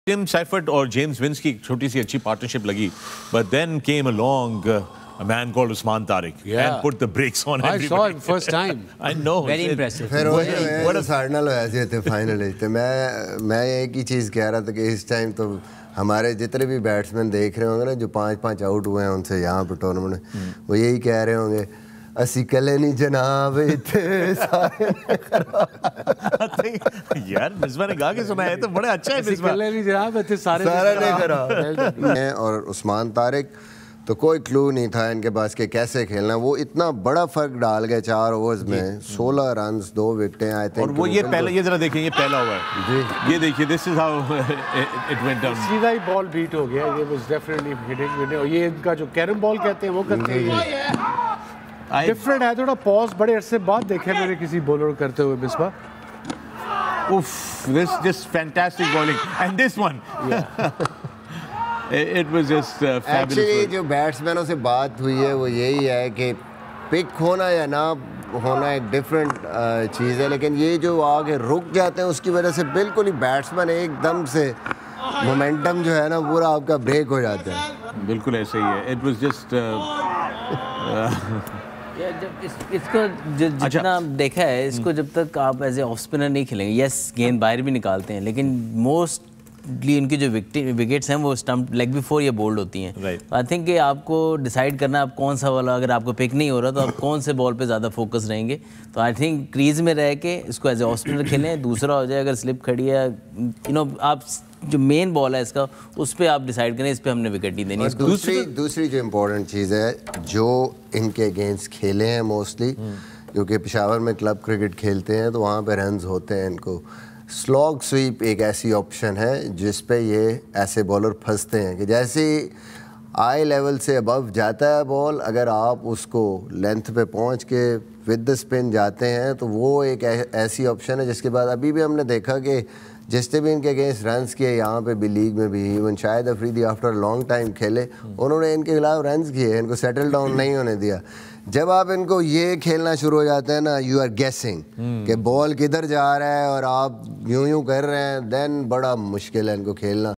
Tim Seifert اور James Vince کی ایک چھوٹی سی اچھی پارٹنرشپ لگی, but then came along a man called Usman Tariq and put the brakes on everybody. I saw it first time. I know. Very impressive. پھر وہ ساڑھنا لو ایسے تھے فائنلی. تو میں ایک ہی چیز کہہ رہا تھا کہ اس ٹائم تو ہمارے جتنے بھی بیٹسمین دیکھ رہے ہوں گے نا جو 5 آؤٹ ہوئے ہیں ان سے یہاں پہ ٹورنامنٹ میں, وہ یہی کہہ رہے ہوں گے اسی کلے نہیں جناب یار مصباح نے گا کے سنا ہے تو بڑا اچھا ہے. مصباح کلے نہیں جناب سارے نے کرا. اور عثمان طارق تو کوئی کلو نہیں تھا ان کے پاس کہ کیسے کھیلنا. وہ اتنا بڑا فرق ڈال گئے 4 اوورز میں, 16 رنز 2 وکٹیں آئے تھے. اور وہ یہ پہلا, یہ ذرا دیکھیں, یہ پہلا ہوا ہے, یہ دیکھیے, this is how it went down. سیدھا ہی بال بیٹ ہو گیا. یہ واز ڈیفینیٹلی ہٹنگ. اور یہ ان کا جو کیرم بال کہتے ہیں وہ کرتے ہیں ڈفرینٹ ہے تھوڑا. پاس بڑے عرصے بعد دیکھے میں نے کسی بولر کرتے ہوئے. Misbah Oof, this just fantastic bowling. And this one. It was just fabulous. Actually جو بیٹسمینوں سے بات ہوئی ہے وہ یہی ہے کہ پک ہونا یا نہ ہونا ایک ڈفرینٹ چیز ہے, لیکن یہ جو آگے رک جاتے ہیں اس کی وجہ سے بالکل ہی بیٹسمین ایک دم سے مومنٹم جو ہے نا پورا آپ کا بریک ہو جاتا ہے. بالکل ایسے ہی ہے. It was just اس کو جتنا آپ دیکھا ہے, اس کو جب تک آپ ایز اے آف اسپنر نہیں کھیلیں گے, یس گیند باہر بھی نکالتے ہیں, لیکن موسٹلی ان کی جو وکٹس ہیں وہ اسٹمپ لیگ بفور یا بولڈ ہوتی ہیں. آئی تھنک کہ آپ کو ڈیسائیڈ کرنا ہے آپ کون سا والا, اگر آپ کو پک نہیں ہو رہا تو آپ کون سے بال پہ زیادہ فوکس رہیں گے. تو آئی تھنک کریز میں رہ کے اس کو ایز اے آف اسپنر کھیلیں. دوسرا ہو جائے اگر سلپ کھڑی ہے, آپ جو مین بال ہے اس کا, اس پہ آپ ڈیسائیڈ کریں اس پہ ہم نے وکٹ نہیں دینی. دوسری جو امپورٹنٹ چیز ہے جو ان کے اگینسٹ کھیلے ہیں موسٹلی, کیونکہ پشاور میں کلب کرکٹ کھیلتے ہیں تو وہاں پہ رنز ہوتے ہیں, ان کو سلاگ سویپ ایک ایسی آپشن ہے جس پہ یہ ایسے بولر پھنستے ہیں کہ جیسے آئی لیول سے ابو جاتا ہے بال, اگر آپ اس کو لینتھ پہ پہنچ کے ود دا اسپن جاتے ہیں تو وہ ایک ایسی آپشن ہے جس کے بعد ابھی بھی ہم نے دیکھا کہ جس نے بھی ان کے اگینسٹ رنز کیے یہاں پہ بھی لیگ میں بھی, even Shahid Afridi after long time کھیلے, انہوں نے ان کے خلاف رنز کیے, ان کو سیٹل ڈاؤن نہیں ہونے دیا. جب آپ ان کو یہ کھیلنا شروع ہو جاتے ہیں نا, یو آر گیسنگ کہ بال کدھر جا رہا ہے اور آپ یوں کر رہے ہیں, دین بڑا مشکل ہے ان کو کھیلنا.